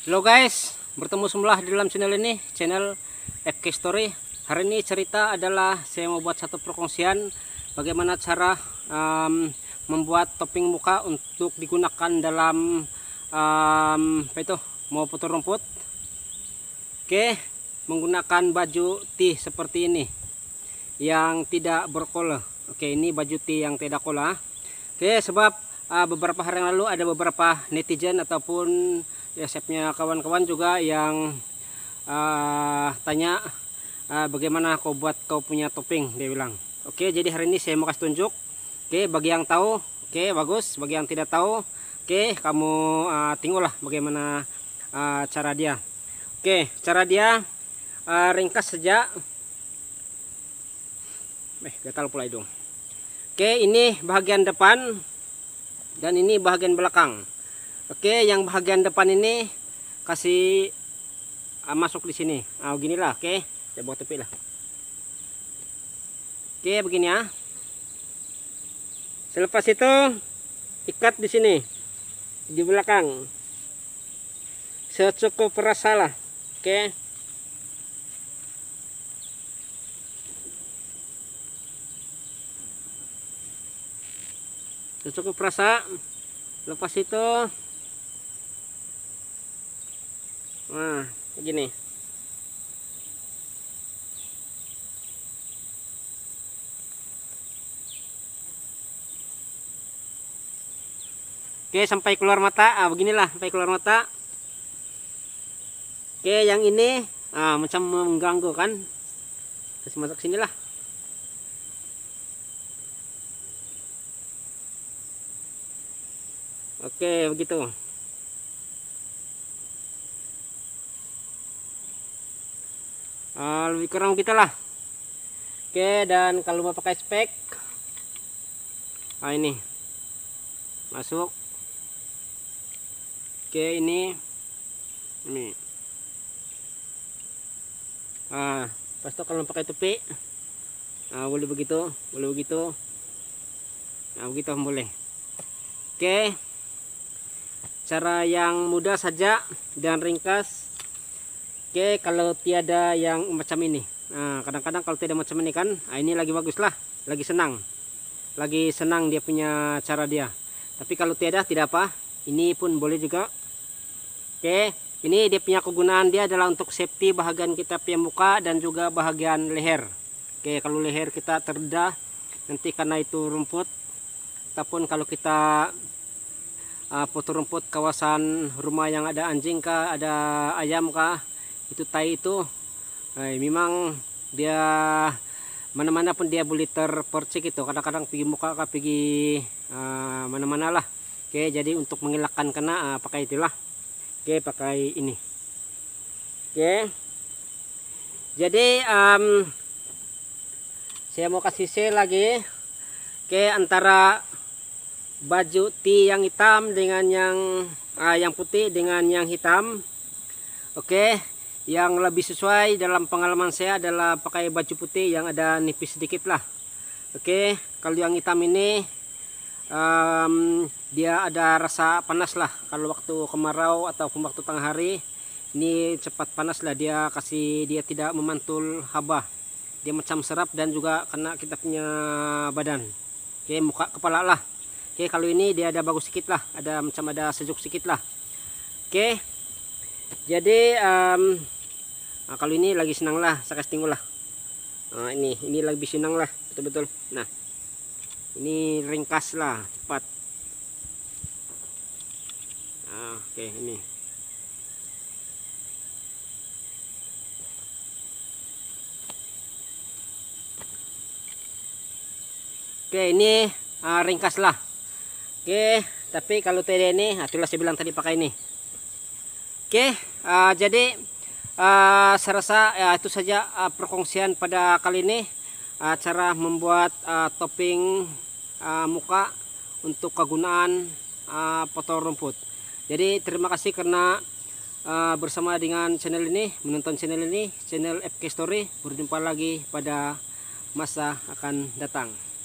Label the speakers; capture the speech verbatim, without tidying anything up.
Speaker 1: Halo guys, bertemu semula di dalam channel ini, channel F K Story. Hari ini cerita adalah saya mau buat satu perkongsian bagaimana cara um, membuat topping muka untuk digunakan dalam um, apa itu, mau potong rumput. Oke, menggunakan baju tee seperti ini yang tidak berkola. Oke, ini baju tee yang tidak kola. Oke, sebab uh, beberapa hari yang lalu ada beberapa netizen ataupun ya chefnya kawan-kawan juga yang uh, tanya uh, bagaimana kau buat kau punya topping, dia bilang. Oke, jadi hari ini saya mau kasih tunjuk. Oke, bagi yang tahu, oke bagus. Bagi yang tidak tahu, oke kamu uh, tengoklah bagaimana uh, cara dia. Oke, cara dia uh, ringkas saja. Eh, gatal pula hidung. Oke, ini bagian depan dan ini bagian belakang. Oke, yang bagian depan ini kasih uh, masuk di sini. Ah, beginilah. Oke, saya buat tepi lah. Oke, begini ya. Selepas itu ikat di sini, di belakang, secukup rasa lah. Oke. Secukup rasa. Lepas itu nah, begini. Oke, sampai keluar mata. Ah, beginilah sampai keluar mata. Oke, yang ini ah, macam mengganggu kan. Kasih masuk sinilah. Oke, begitu. Uh, lebih kurang kita lah. Oke, dan kalau mau pakai spek, ah ini masuk. Oke, ini ini. Ah, pas itu kalau pakai topi, ah, boleh begitu, boleh begitu. Nah, begitu boleh. Oke, cara yang mudah saja dan ringkas. Oke, kalau tiada yang macam ini, nah kadang-kadang kalau tidak macam ini kan, nah ini lagi bagus lah, lagi senang, lagi senang dia punya cara dia. Tapi kalau tiada tidak apa, ini pun boleh juga. Oke, ini dia punya kegunaan, dia adalah untuk safety bahagian kita punya muka dan juga bahagian leher. Oke, kalau leher kita terdedah nanti karena itu rumput, ataupun kalau kita uh, potong rumput kawasan rumah yang ada anjing kah, ada ayam kah, itu tai itu eh, memang dia mana-mana pun dia boleh terpercik itu, kadang-kadang pergi muka kah, pergi uh, mana-mana lah. Oke, jadi untuk mengelakkan kena uh, pakai itulah. Oke, pakai ini. Oke, jadi um, saya mau kasih share lagi. Oke, antara baju tee yang hitam dengan yang uh, yang putih dengan yang hitam. Oke, yang lebih sesuai dalam pengalaman saya adalah pakai baju putih yang ada nipis sedikit lah. Oke, kalau yang hitam ini um, dia ada rasa panas lah. Kalau waktu kemarau ataupun waktu tengah hari ini cepat panas lah, dia kasih, dia tidak memantul haba, dia macam serap dan juga kena kita punya badan. Oke, muka kepala lah. Oke, kalau ini dia ada bagus sedikit lah, ada macam ada sejuk sedikit lah. Oke, jadi um, nah, kalau ini lagi senang lah, saya kasih tengok lah. Nah, ini ini lebih senang lah, betul-betul. Nah, ini ringkas lah, cepat. Nah, oke, ini. Oke, ini uh, ringkas lah. Oke, tapi kalau tadi ini, nah, itulah saya bilang tadi pakai ini. Oke, uh, jadi uh, saya rasa ya, itu saja uh, perkongsian pada kali ini, uh, cara membuat uh, topping uh, muka untuk kegunaan uh, potong rumput. Jadi terima kasih karena uh, bersama dengan channel ini, menonton channel ini, channel F K Story. Berjumpa lagi pada masa akan datang.